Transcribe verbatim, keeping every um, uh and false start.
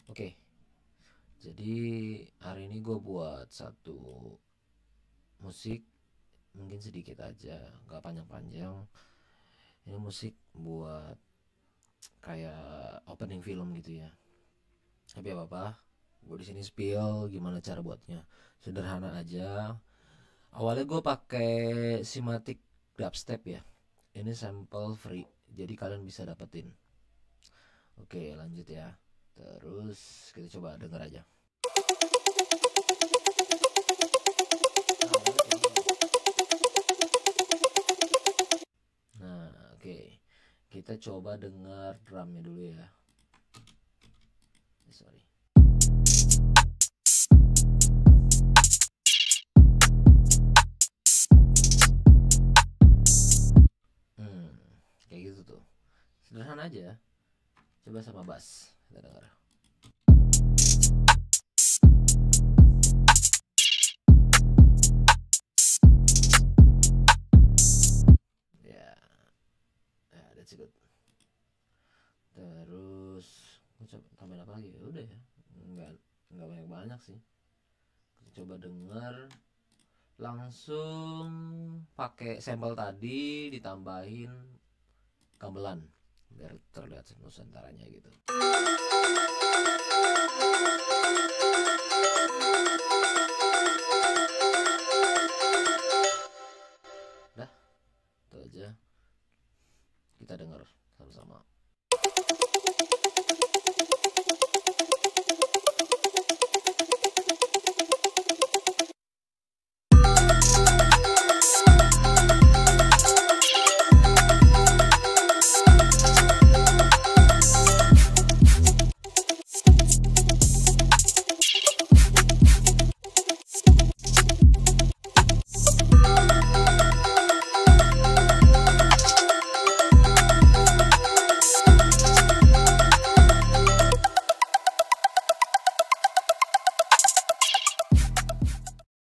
Oke, jadi hari ini gue buat satu musik, mungkin sedikit aja, nggak panjang-panjang. Ini musik buat kayak opening film gitu ya. Tapi apa apa, gue di sini spill gimana cara buatnya. Sederhana aja. Awalnya gue pakai Simatic dubstep ya. Ini sample free, jadi kalian bisa dapetin. Oke, lanjut ya. Terus kita coba denger aja. Nah, oke. Kita coba dengar drumnya dulu ya. Sorry. Hmm, kayak gitu tuh. Sederhana aja. Coba sama bass. Kita dengar. Ya, ya that's good. Terus coba tambahin apa lagi? Ya udah ya. Enggak enggak banyak-banyak sih. Kita coba dengar langsung pakai sampel tadi ditambahin gamelan biar terlihat nusantaranya gitu.